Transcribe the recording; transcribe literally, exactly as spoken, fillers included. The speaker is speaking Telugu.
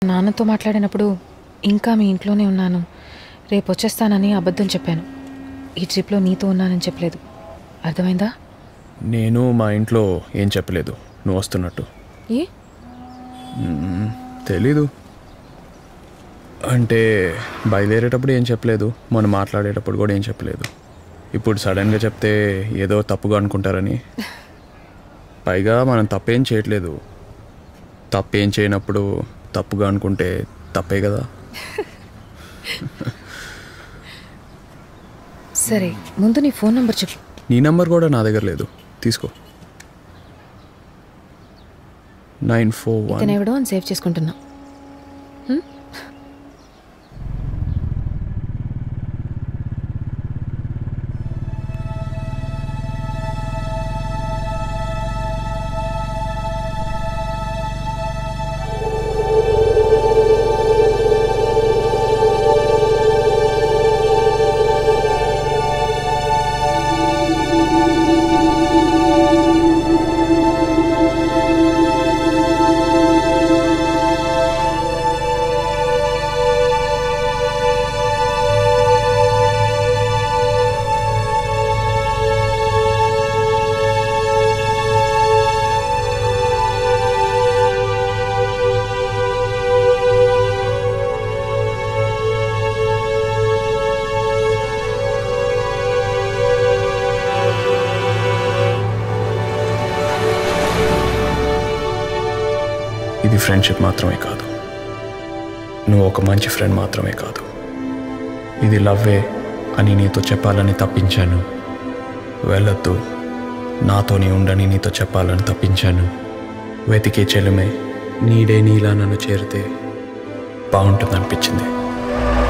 నాన్నతో మాట్లాడినప్పుడు ఇంకా మీ ఇంట్లోనే ఉన్నాను, రేపు వచ్చేస్తానని అబద్ధం చెప్పాను. ఈ ట్రిప్లో నీతో ఉన్నానని చెప్పలేదు. అర్థమైందా? నేను మా ఇంట్లో ఏం చెప్పలేదు నువ్వు వస్తున్నట్టు. ఏ తెలీదు అంటే బయలుదేరేటప్పుడు ఏం చెప్పలేదు, మొన్న మాట్లాడేటప్పుడు కూడా ఏం చెప్పలేదు. ఇప్పుడు సడన్గా చెప్తే ఏదో తప్పుగా అనుకుంటారని. పైగా మనం తప్పేం చేయట్లేదు. తప్పేం చేయనప్పుడు తప్పుగా అనుకుంటే తప్పే కదా. సరే, ముందు నీ ఫోన్ నెంబర్ చెప్పు. నీ నెంబర్ కూడా నా దగ్గర లేదు, తీసుకో. నైన్ ఫోర్ వన్ ఇతను ఎవడో అని సేవ్ చేసుకుంటున్నా. ఇది ఫ్రెండ్షిప్ మాత్రమే కాదు, నువ్వు ఒక మంచి ఫ్రెండ్ మాత్రమే కాదు, ఇది లవ్వే అని నీతో చెప్పాలని తప్పించాను. వెళ్ళొద్దు, నాతోనే ఉండని నీతో చెప్పాలని తప్పించాను. వెతికే చెలుమే నీడే నీలా నన్ను చేరితే బాగుంటుందనిపించింది.